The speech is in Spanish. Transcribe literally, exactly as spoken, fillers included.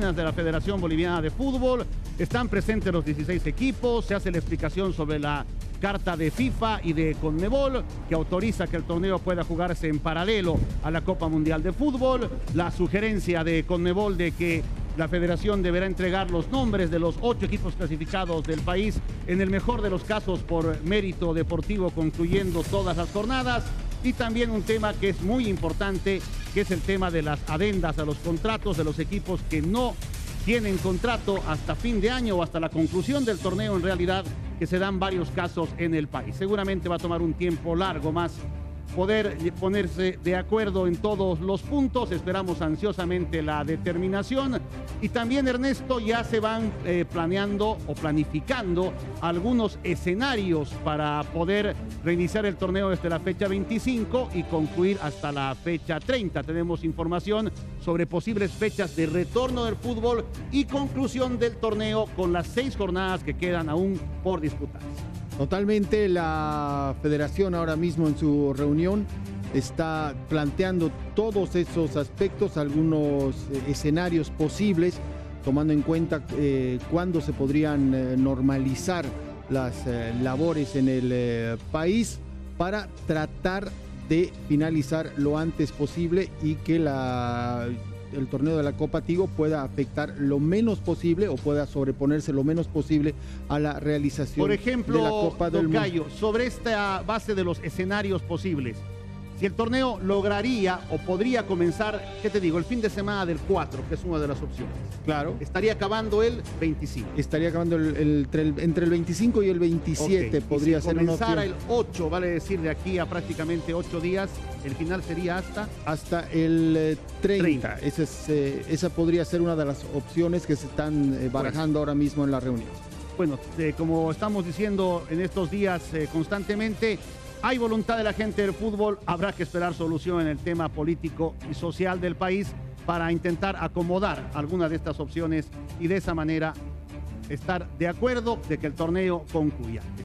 oficinas de la Federación Boliviana de Fútbol. Están presentes los dieciséis equipos. Se hace la explicación sobre la carta de FIFA y de Conmebol que autoriza que el torneo pueda jugarse en paralelo a la Copa Mundial de Fútbol. La sugerencia de Conmebol de que la federación deberá entregar los nombres de los ocho equipos clasificados del país, en el mejor de los casos por mérito deportivo, concluyendo todas las jornadas. Y también un tema que es muy importante, que es el tema de las adendas a los contratos de los equipos que no tienen contrato hasta fin de año o hasta la conclusión del torneo, en realidad, que se dan varios casos en el país. Seguramente va a tomar un tiempo largo más poder ponerse de acuerdo en todos los puntos. Esperamos ansiosamente la determinación. Y también, Ernesto, ya se van eh, planeando o planificando algunos escenarios para poder reiniciar el torneo desde la fecha veinticinco y concluir hasta la fecha treinta. Tenemos información sobre posibles fechas de retorno del fútbol y conclusión del torneo con las seis jornadas que quedan aún por disputarse. Totalmente, la federación ahora mismo en su reunión está planteando todos esos aspectos, algunos eh, escenarios posibles, tomando en cuenta eh, cuándo se podrían eh, normalizar las eh, labores en el eh, país para tratar de finalizar lo antes posible y que la... el torneo de la Copa Tigo pueda afectar lo menos posible o pueda sobreponerse lo menos posible a la realización Por ejemplo, de la Copa del Mundo. Tocayo, sobre esta base de los escenarios posibles, si el torneo lograría o podría comenzar, ¿qué te digo? El fin de semana del cuatro, que es una de las opciones. Claro. Estaría acabando el veinticinco. Estaría acabando el, el, entre, el, entre el veinticinco y el veintisiete, okay. Podría y si ser una opción. comenzara el ocho, vale decir, de aquí a prácticamente ocho días, el final sería hasta... Hasta el eh, treinta. treinta. Esa, es, eh, esa podría ser una de las opciones que se están eh, barajando ahora mismo en la reunión. Bueno, eh, como estamos diciendo en estos días eh, constantemente, hay voluntad de la gente del fútbol, habrá que esperar solución en el tema político y social del país para intentar acomodar algunas de estas opciones y de esa manera estar de acuerdo de que el torneo concluya.